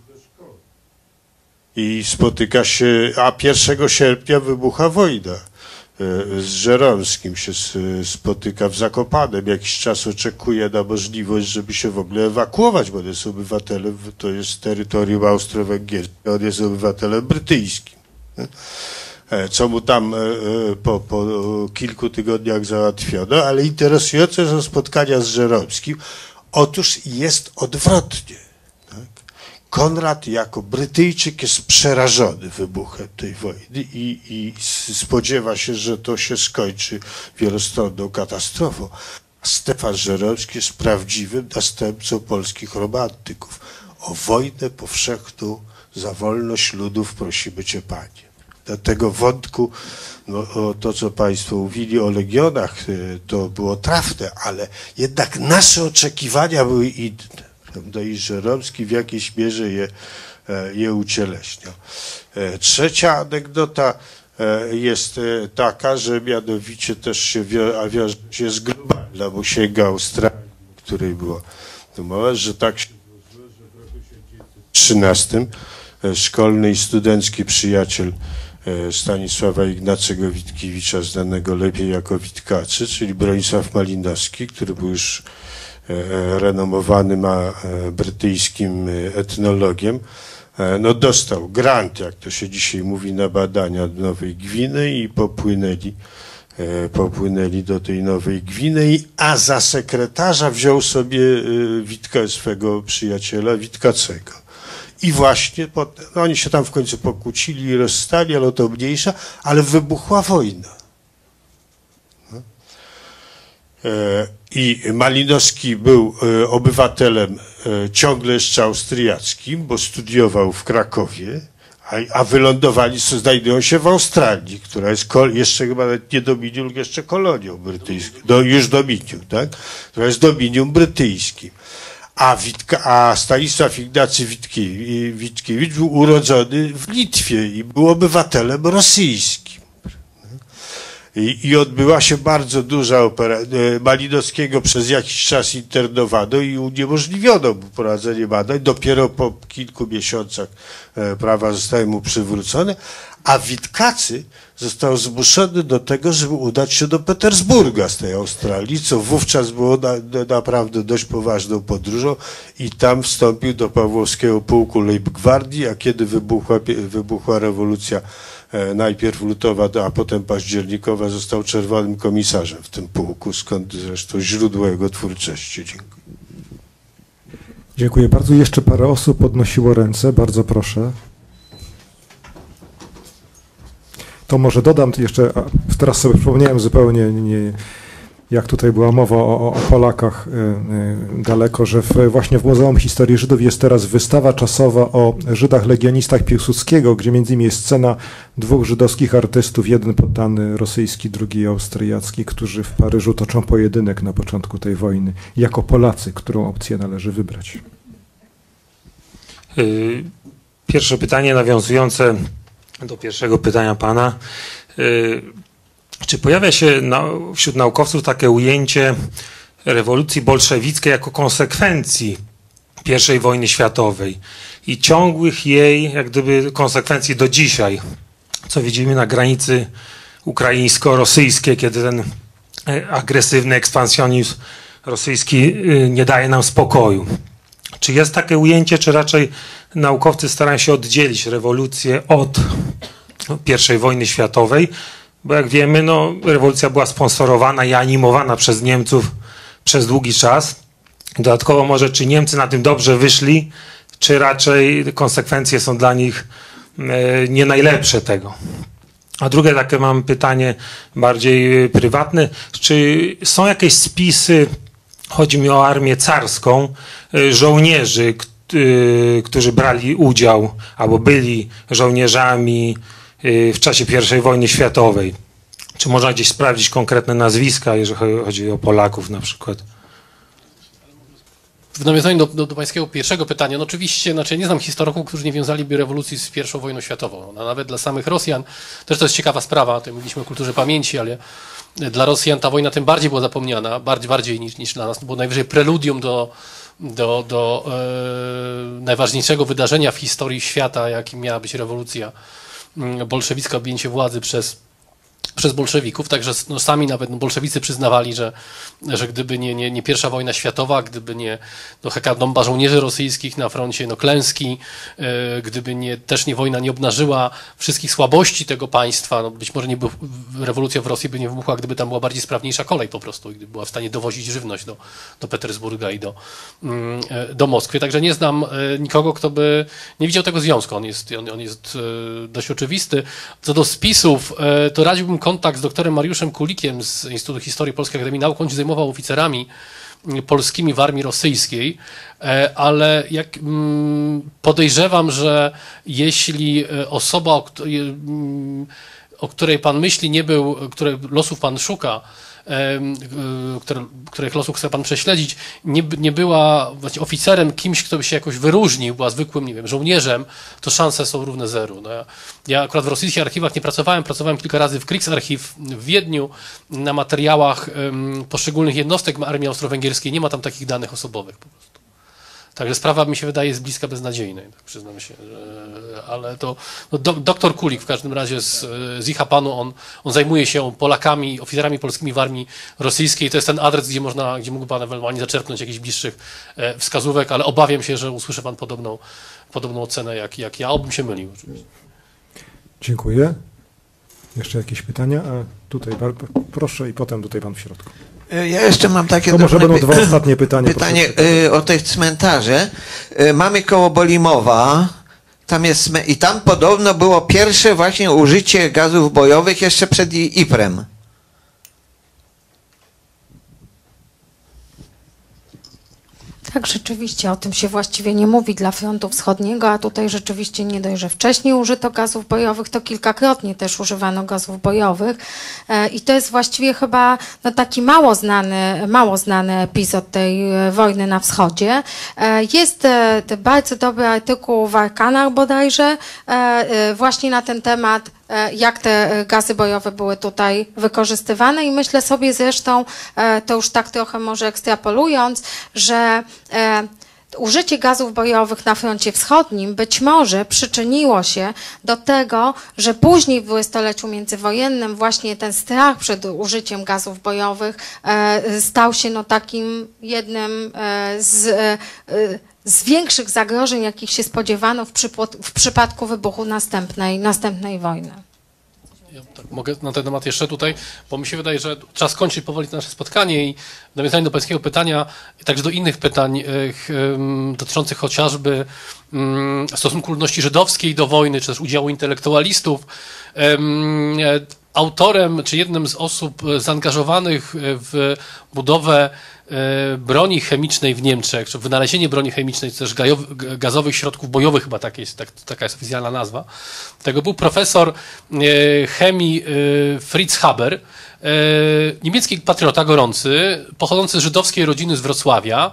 i spotyka się, a pierwszego sierpnia wybucha wojna. Z Żeromskim się spotyka w Zakopanem, jakiś czas oczekuje na możliwość, żeby się w ogóle ewakuować, bo on jest obywatelem, to jest terytorium austro-węgierskie, on jest obywatelem brytyjskim. Co mu tam po, po kilku tygodniach załatwiono, ale interesujące są spotkania z Żeromskim. Otóż jest odwrotnie. Konrad jako Brytyjczyk jest przerażony wybuchem tej wojny i, i spodziewa się, że to się skończy wielostronną katastrofą. Stefan Żeromski jest prawdziwym następcą polskich romantyków. O wojnę powszechną za wolność ludów prosimy Cię, Panie. Do tego wątku, no, o to co Państwo mówili o Legionach, to było trafne, ale jednak nasze oczekiwania były inne. No i Żeromski w jakiejś mierze je, je ucieleśniał. Trzecia anegdota jest taka, że mianowicie też się wiąże wio się z globalną sięga Australii, której było mowa, że tak się złożyło, że w roku tysiąc dziewięćset trzynastym szkolny i studencki przyjaciel Stanisława Ignacego Witkiewicza, znanego lepiej jako Witkacy, czyli Bronisław Malinowski, który był już renomowanym a, brytyjskim etnologiem, no dostał grant, jak to się dzisiaj mówi, na badania do Nowej Gwinei i popłynęli, popłynęli do tej Nowej Gwinei, a za sekretarza wziął sobie Witka, swego przyjaciela Witkacego. I właśnie potem, no oni się tam w końcu pokłócili i rozstali, ale to mniejsza, ale wybuchła wojna. No. I Malinowski był obywatelem ciągle jeszcze austriackim, bo studiował w Krakowie, a, a wylądowali, co znajdują się w Australii, która jest jeszcze chyba nie dominium, tylko jeszcze kolonią brytyjską, do, już dominium, tak? Która jest dominium brytyjskim. A, Witka, a Stanisław Ignacy Witkiewicz, Witkiewicz był urodzony w Litwie i był obywatelem rosyjskim. I, i odbyła się bardzo duża operacja. Malinowskiego przez jakiś czas internowano i uniemożliwiono mu prowadzenie badań. Dopiero po kilku miesiącach prawa zostały mu przywrócone, a Witkacy został zmuszony do tego, żeby udać się do Petersburga z tej Australii, co wówczas było na, na, naprawdę dość poważną podróżą i tam wstąpił do Pawłowskiego Pułku Leibgwardii, a kiedy wybuchła, wybuchła rewolucja e, najpierw lutowa, a potem październikowa, został czerwonym komisarzem w tym pułku, skąd zresztą źródło jego twórczości. Dziękuję. Dziękuję bardzo. Jeszcze parę osób podnosiło ręce. Bardzo proszę. To może dodam jeszcze, a teraz sobie przypomniałem zupełnie, nie, jak tutaj była mowa o, o Polakach y, y, daleko, że w, właśnie w Muzeum Historii Żydów jest teraz wystawa czasowa o Żydach legionistach Piłsudskiego, gdzie między innymi jest scena dwóch żydowskich artystów, jeden poddany rosyjski, drugi austriacki, którzy w Paryżu toczą pojedynek na początku tej wojny. Jako Polacy, którą opcję należy wybrać? Pierwsze pytanie nawiązujące do pierwszego pytania pana. Czy pojawia się wśród naukowców takie ujęcie rewolucji bolszewickiej jako konsekwencji pierwszej wojny światowej i ciągłych jej, jak gdyby, konsekwencji do dzisiaj, co widzimy na granicy ukraińsko-rosyjskiej, kiedy ten agresywny ekspansjonizm rosyjski nie daje nam spokoju? Czy jest takie ujęcie, czy raczej naukowcy starają się oddzielić rewolucję od pierwszej wojny światowej? Bo jak wiemy, no, rewolucja była sponsorowana i animowana przez Niemców przez długi czas. Dodatkowo może, czy Niemcy na tym dobrze wyszli, czy raczej konsekwencje są dla nich e, nie najlepsze tego. A drugie takie mam pytanie bardziej prywatne. Czy są jakieś spisy, chodzi mi o armię carską, żołnierzy, którzy brali udział albo byli żołnierzami w czasie pierwszej wojny światowej? Czy można gdzieś sprawdzić konkretne nazwiska, jeżeli chodzi o Polaków na przykład? W nawiązaniu do, do, do pańskiego pierwszego pytania, no oczywiście, znaczy nie znam historyków, którzy nie wiązaliby rewolucji z pierwszą wojną światową. No, nawet dla samych Rosjan, też to jest ciekawa sprawa, to mówiliśmy o kulturze pamięci, ale dla Rosjan ta wojna tym bardziej była zapomniana, bardziej, bardziej niż, niż dla nas. To było najwyżej preludium do, do, do e, najważniejszego wydarzenia w historii świata, jakim miała być rewolucja bolszewicka, objęcie władzy przez przez bolszewików, także no, sami nawet no, bolszewicy przyznawali, że, że gdyby nie, nie, nie pierwsza wojna światowa, gdyby nie no, hekatomba żołnierzy rosyjskich na froncie no, klęski, yy, gdyby nie, też nie wojna nie obnażyła wszystkich słabości tego państwa, no, być może nie by, rewolucja w Rosji by nie wybuchła, gdyby tam była bardziej sprawniejsza kolej po prostu, gdyby była w stanie dowozić żywność do, do Petersburga i do, yy, do Moskwy. Także nie znam yy, nikogo, kto by nie widział tego związku. On jest, on, on jest yy, dość oczywisty. Co do spisów, yy, to radziłbym kontakt z doktorem Mariuszem Kulikiem z Instytutu Historii Polskiej Akademii Nauk. On się zajmował oficerami polskimi w armii rosyjskiej, ale jak podejrzewam, że jeśli osoba, o, o której pan myśli, nie był, której losów pan szuka, które, których losów chce pan prześledzić, nie, nie była właśnie oficerem, kimś, kto by się jakoś wyróżnił, była zwykłym, nie wiem, żołnierzem, to szanse są równe zeru. No ja, ja akurat w rosyjskich archiwach nie pracowałem, pracowałem kilka razy w Kriegsarchiv w Wiedniu na materiałach um, poszczególnych jednostek armii austro-węgierskiej, nie ma tam takich danych osobowych po prostu. Także sprawa mi się wydaje jest bliska beznadziejnej, tak przyznam się, ale to no, do, doktor Kulik w każdym razie z, z I H A-panu, on, on zajmuje się Polakami, oficerami polskimi w armii rosyjskiej, to jest ten adres, gdzie można, gdzie mógł pan ewentualnie zaczerpnąć jakichś bliższych e, wskazówek, ale obawiam się, że usłyszy pan podobną, podobną ocenę jak, jak ja, obym się mylił oczywiście. Dziękuję. Jeszcze jakieś pytania? A tutaj proszę i potem tutaj pan w środku. Ja jeszcze mam takie... To może będą dwa ostatnie pytania. Pytanie y, o te cmentarze. Y, mamy koło Bolimowa, tam jest, i tam podobno było pierwsze właśnie użycie gazów bojowych jeszcze przed Iprem. Tak, rzeczywiście, o tym się właściwie nie mówi dla frontu wschodniego, a tutaj rzeczywiście nie dość, że wcześniej użyto gazów bojowych, to kilkakrotnie też używano gazów bojowych i to jest właściwie chyba no, taki mało znany, mało znany epizod tej wojny na wschodzie. Jest bardzo dobry artykuł w Arkanach bodajże właśnie na ten temat, jak te gazy bojowe były tutaj wykorzystywane i myślę sobie zresztą, to już tak trochę może ekstrapolując, że użycie gazów bojowych na froncie wschodnim być może przyczyniło się do tego, że później w dwudziestoleciu międzywojennym właśnie ten strach przed użyciem gazów bojowych stał się no takim jednym z z większych zagrożeń, jakich się spodziewano w, w przypadku wybuchu następnej, następnej wojny. Ja tak mogę na ten temat jeszcze tutaj, bo mi się wydaje, że trzeba skończyć powoli to nasze spotkanie i w nawiązaniu do pańskiego pytania, także do innych pytań um, dotyczących chociażby um, stosunku ludności żydowskiej do wojny, czy też udziału intelektualistów. Um, autorem, czy jednym z osób zaangażowanych w budowę broni chemicznej w Niemczech, czy wynalezienie broni chemicznej, czy też gazowych środków bojowych, chyba tak jest, tak, taka jest oficjalna nazwa, tego był profesor chemii Fritz Haber, niemiecki patriota gorący, pochodzący z żydowskiej rodziny z Wrocławia,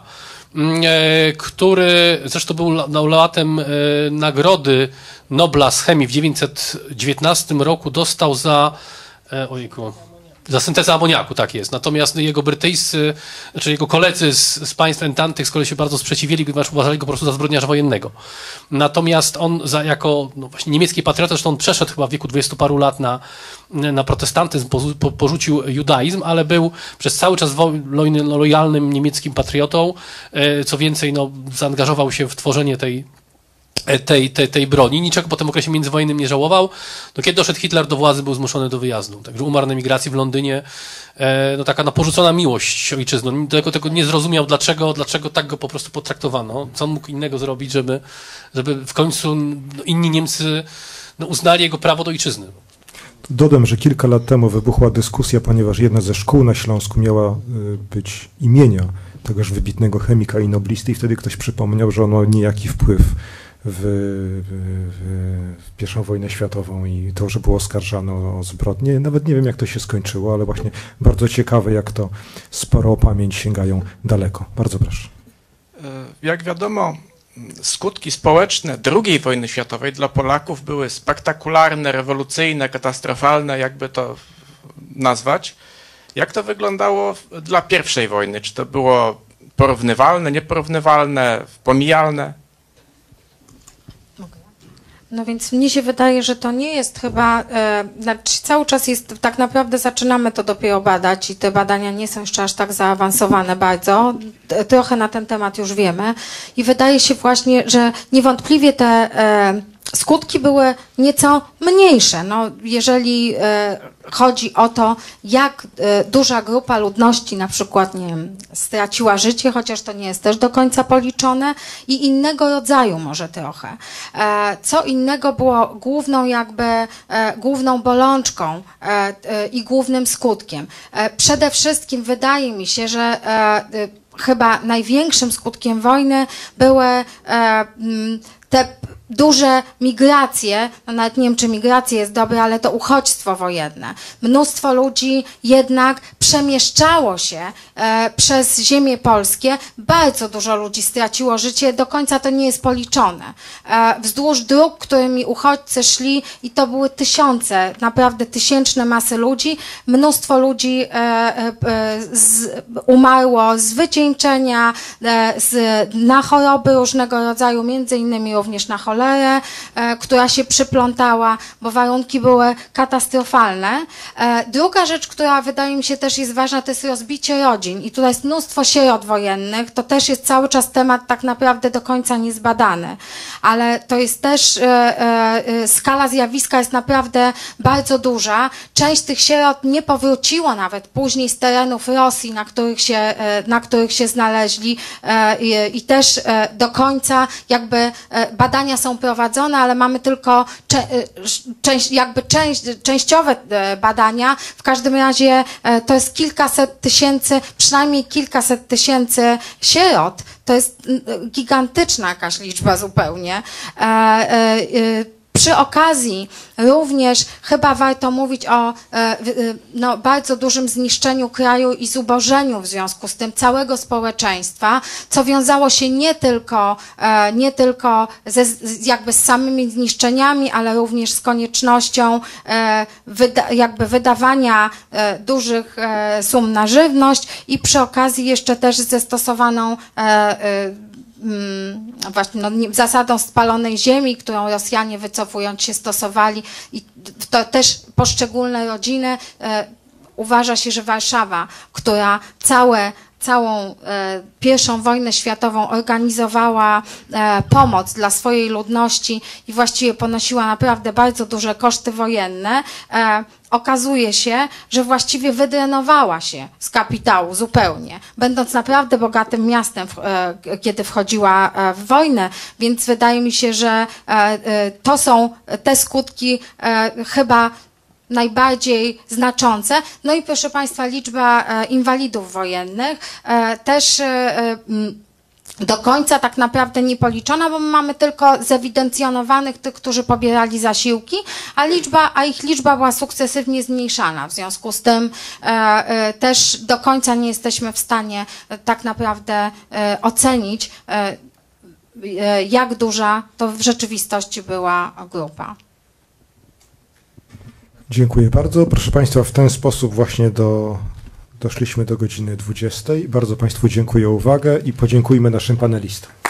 który zresztą był laureatem Nagrody Nobla z chemii w tysiąc dziewięćset dziewiętnastym roku, dostał za ojejku, za syntezę amoniaku, tak jest. Natomiast jego brytyjscy, znaczy jego koledzy z, z państw entantych z kolei się bardzo sprzeciwili, ponieważ uważali go po prostu za zbrodniarza wojennego. Natomiast on za, jako no właśnie niemiecki patriota, zresztą on przeszedł chyba w wieku dwudziestu paru lat na, na protestantyzm, po, po, porzucił judaizm, ale był przez cały czas wojny lojalnym niemieckim patriotą. Co więcej, no, zaangażował się w tworzenie tej Tej, tej, tej broni. Niczego po tym okresie międzywojennym nie żałował. No, kiedy doszedł Hitler do władzy, był zmuszony do wyjazdu. Także umarł na emigracji w Londynie. E, no taka no, porzucona miłość ojczyzną. Tego, tego nie zrozumiał, dlaczego, dlaczego tak go po prostu potraktowano. Co on mógł innego zrobić, żeby, żeby w końcu no, inni Niemcy no, uznali jego prawo do ojczyzny. Dodam, że kilka lat temu wybuchła dyskusja, ponieważ jedna ze szkół na Śląsku miała być imienia tegoż wybitnego chemika i noblisty i wtedy ktoś przypomniał, że on ma niejaki wpływ W, w, w pierwszą wojnę światową i to, że było oskarżane o zbrodnię. Nawet nie wiem, jak to się skończyło, ale właśnie bardzo ciekawe, jak to sporo o pamięć sięgają daleko. Bardzo proszę. Jak wiadomo, skutki społeczne drugiej wojny światowej dla Polaków były spektakularne, rewolucyjne, katastrofalne, jakby to nazwać. Jak to wyglądało dla pierwszej wojny? Czy to było porównywalne, nieporównywalne, pomijalne? No więc mnie się wydaje, że to nie jest chyba, e, znaczy cały czas jest, tak naprawdę zaczynamy to dopiero badać i te badania nie są jeszcze aż tak zaawansowane bardzo. Trochę na ten temat już wiemy i wydaje się właśnie, że niewątpliwie te e, skutki były nieco mniejsze. No, jeżeli e, chodzi o to, jak e, duża grupa ludności na przykład, nie wiem, straciła życie, chociaż to nie jest też do końca policzone, i innego rodzaju może trochę. E, co innego było główną jakby, e, główną bolączką e, e, i głównym skutkiem. E, przede wszystkim wydaje mi się, że e, e, chyba największym skutkiem wojny były e, m, te duże migracje, no nawet nie wiem, czy migracje jest dobre, ale to uchodźstwo wojenne. Mnóstwo ludzi jednak przemieszczało się e, przez ziemię polskie. Bardzo dużo ludzi straciło życie. Do końca to nie jest policzone. E, wzdłuż dróg, którymi uchodźcy szli, i to były tysiące, naprawdę tysięczne masy ludzi. Mnóstwo ludzi e, e, z, umarło z wycieńczenia, e, z, na choroby różnego rodzaju, między innymi również na cholerę, która się przyplątała, bo warunki były katastrofalne. Druga rzecz, która wydaje mi się też jest ważna, to jest rozbicie rodzin. I tutaj jest mnóstwo sierot wojennych. To też jest cały czas temat tak naprawdę do końca niezbadany. Ale to jest też, skala zjawiska jest naprawdę bardzo duża. Część tych sierot nie powróciło nawet później z terenów Rosji, na których się, na których się znaleźli i, i też do końca jakby badania są prowadzone, ale mamy tylko cze, część, jakby część, częściowe badania. W każdym razie to jest kilkaset tysięcy, przynajmniej kilkaset tysięcy sierot. To jest gigantyczna jakaś liczba zupełnie. E, e, Przy okazji również chyba warto mówić o e, no, bardzo dużym zniszczeniu kraju i zubożeniu w związku z tym całego społeczeństwa, co wiązało się nie tylko, e, nie tylko ze, jakby z samymi zniszczeniami, ale również z koniecznością e, wyda, jakby wydawania e, dużych e, sum na żywność i przy okazji jeszcze też ze stosowaną e, e, właśnie no, zasadą spalonej ziemi, którą Rosjanie wycofując się stosowali, i to też poszczególne rodziny. E, uważa się, że Warszawa, która całe całą e, pierwszą wojnę światową organizowała e, pomoc dla swojej ludności i właściwie ponosiła naprawdę bardzo duże koszty wojenne, e, okazuje się, że właściwie wydrenowała się z kapitału zupełnie, będąc naprawdę bogatym miastem, e, kiedy wchodziła e, w wojnę, więc wydaje mi się, że e, e, to są te skutki e, chyba najbardziej znaczące. No i proszę Państwa, liczba e, inwalidów wojennych e, też e, do końca tak naprawdę nie policzona, bo my mamy tylko zewidencjonowanych tych, którzy pobierali zasiłki, a liczba, a ich liczba była sukcesywnie zmniejszana. W związku z tym e, e, też do końca nie jesteśmy w stanie e, tak naprawdę e, ocenić, e, e, jak duża to w rzeczywistości była grupa. Dziękuję bardzo. Proszę Państwa, w ten sposób właśnie do, doszliśmy do godziny dwudziestej. Bardzo Państwu dziękuję za uwagę i podziękujmy naszym panelistom.